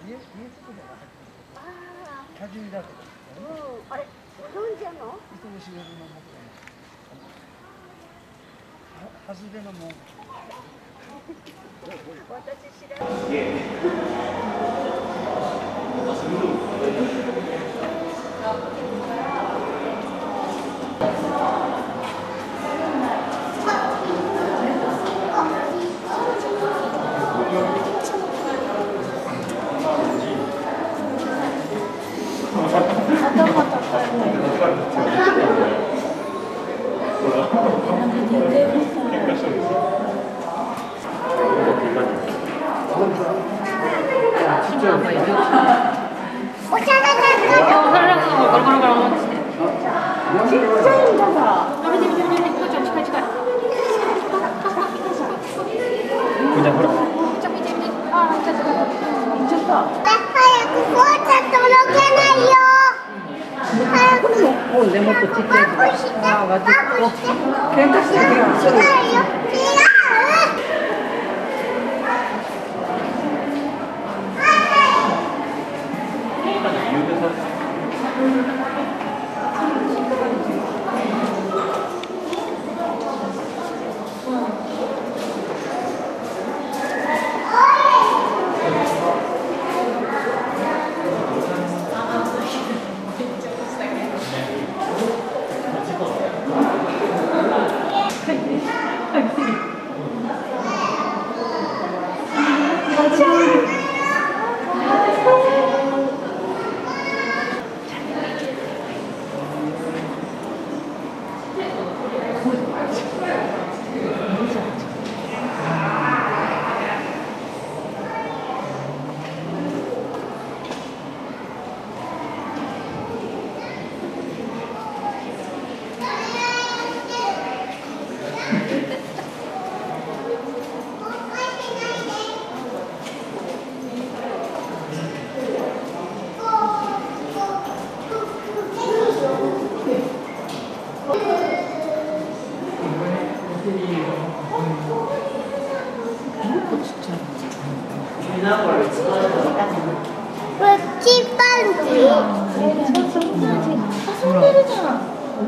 家とかが入ってる。多重だとか。 あれ、ご存知なの？ 糸の茂の木材。外れの門。 私知らない。お茶がちっちゃいんだが。近い。ほら。あ、ちょっと。早く紅茶届けないよ。早く。でもっとちっちゃい。喧嘩してるよ。違うよ。プッチパンチ。遊んでるじゃん。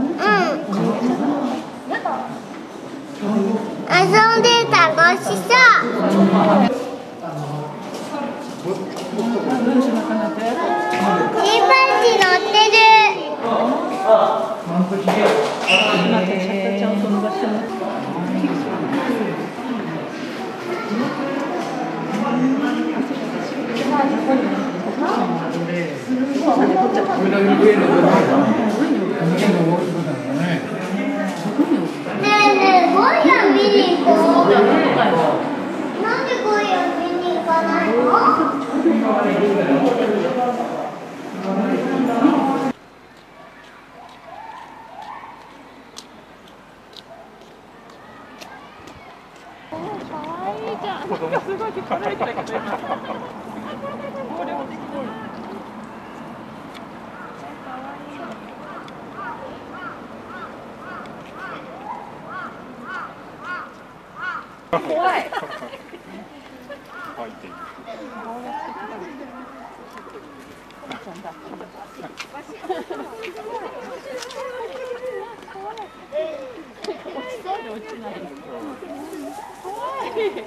遊んで楽しそう。チンパンジー乗ってる。 子供すごい聞かないんだけど今。これもできない。怖い。落ちない。怖い。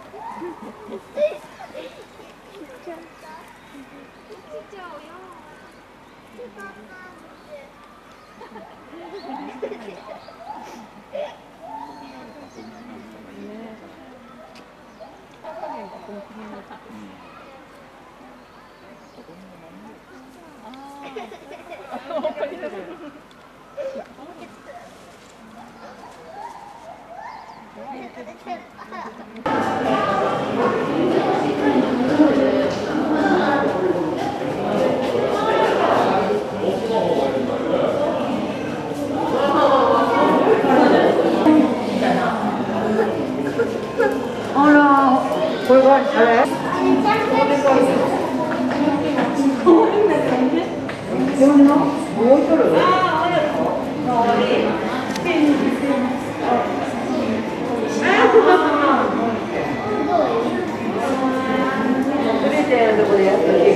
これはあれ？もう一人？プレゼントでやったり。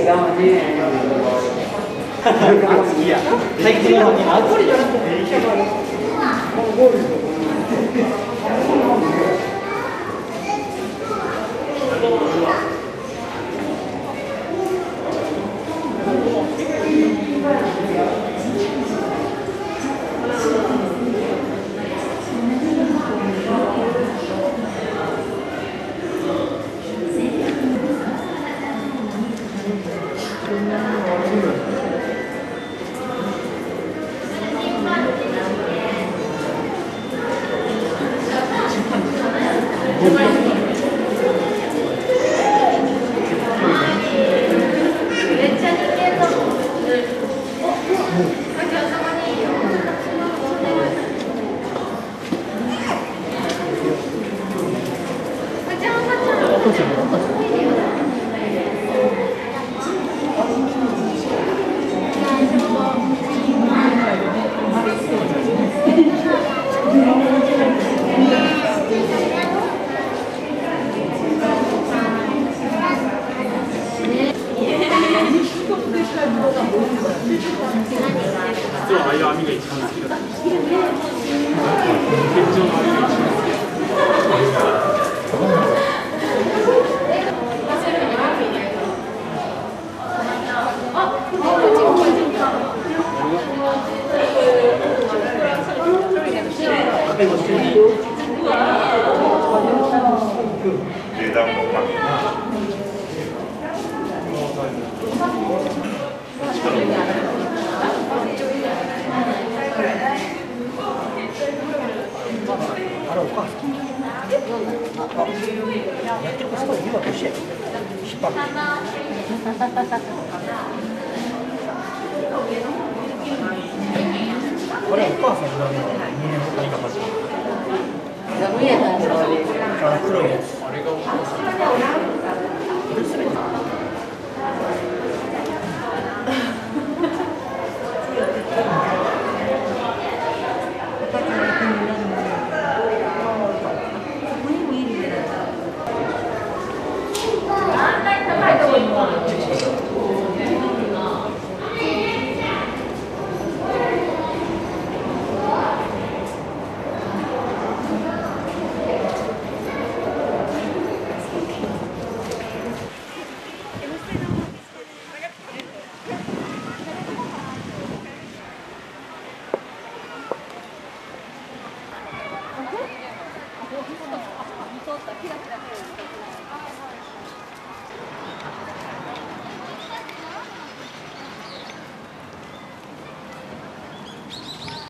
実はああいう網が一番好きだったんですけど、天井の網が一番好き冷暖房か。 あれお母さん。やってることすごい言うわけして。引っ張る。これお母さんの2年ほどにかかってる。黒いやつ。あれがお母さん。